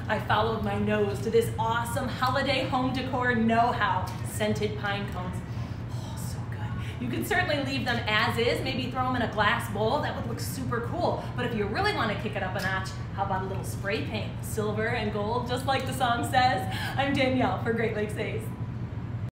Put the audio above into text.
I followed my nose to this awesome holiday home decor know-how, scented pine cones. Oh, so good. You could certainly leave them as is, maybe throw them in a glass bowl. That would look super cool. But if you really want to kick it up a notch, how about a little spray paint, silver and gold, just like the song says? I'm Danielle for Great Lakes Ace.